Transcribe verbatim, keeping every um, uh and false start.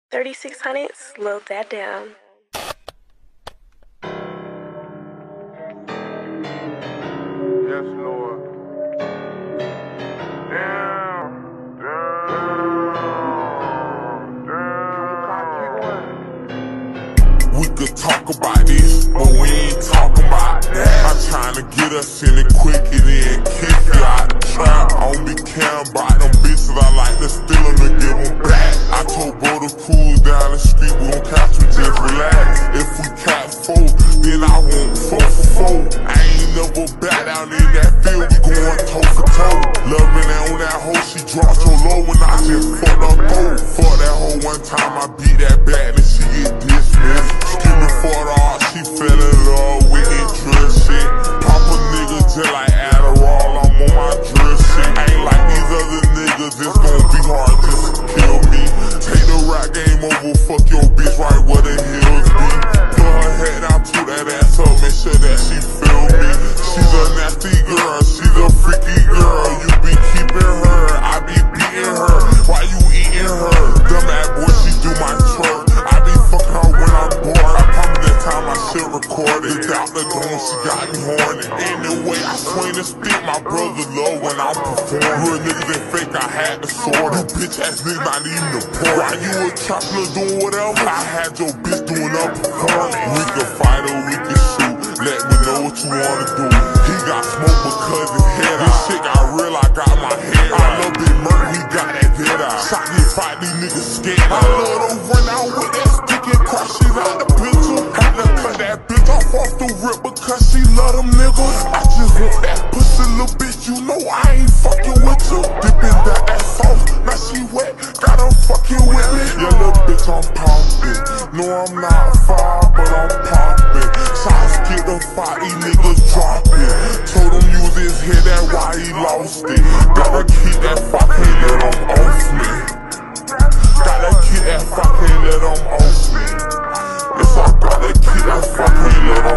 thirty-six hundred, slow that down. Yes, Lord. Damn, damn, damn. We could talk about this, but we ain't talking about that. I'm trying to get us in it Quikkie, then kick you out the trap. I don't be caring about them bitches, I like to steal them and give them back. I told bro to cruise down the street, we gon' catch them, just relax. If we catch four, then I won't four for four. I ain't never back down in that field, we going toe for toe. Loving that on that hoe, she dropped so low when I just fucked up gold. Fuck that hoe one time, I beat that bad and she get dismissed. Screaming for the art, she fell in love with interest shit. Pop a nigga just like Adderall, I'm on my drill shit. Ain't like these other niggas, it's gon' be hard just to kill me. Take the rap game over, fuck your bitch right where the hills be. Put her head down, toot that ass up, make sure that she feel me. She's a nasty girl, she's a freaky girl. You be keeping her, I be beating her. Why you eating her? Dumb ass boy, she do my twerk. I be fucking her when I'm bored. I promise that time I should record it. Out the door, she got me horny. Anyway, I swing the stick, my brother love when I'm performing. Real niggas ain't fake, I had to sort it. Bitch ass niggas not even the point. While you a trappler doing whatever, I had your bitch doing up performing. We can fight or we can shoot, let me know what you wanna do. He got smoke because his head out. This shit got real, I got my head out. I love Big Murray, he got that dead out. Shot me fight, these niggas scared. I love to run out with that stick and crush shit out the picture. Had to cut that bitch off off the rip because she love them niggas. I just want that pussy little bitch, you know I ain't fucking with you. Dipping that ass sauce, now she wet, got her fucking with me. Yeah, little bitch, I'm poppin'. No, I'm not fire, but I'm poppin'. Shots get the fight, these niggas droppin'. Told him use his head, that's why he lost it. Gotta keep that fucking let him off me. Gotta keep that fucking let him off me. Yes, I gotta keep that fucking let him